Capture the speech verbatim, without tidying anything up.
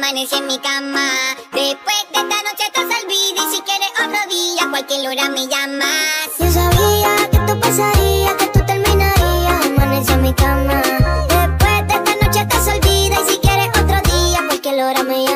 amanecí en mi cama. Después de esta noche estás olvida y si quieres otro día, cualquier hora me llamas. Yo sabía que esto pasaría, que tú terminarías. Amanecí en mi cama. Después de esta noche estás olvida y si quieres otro día, cualquier hora me llamas.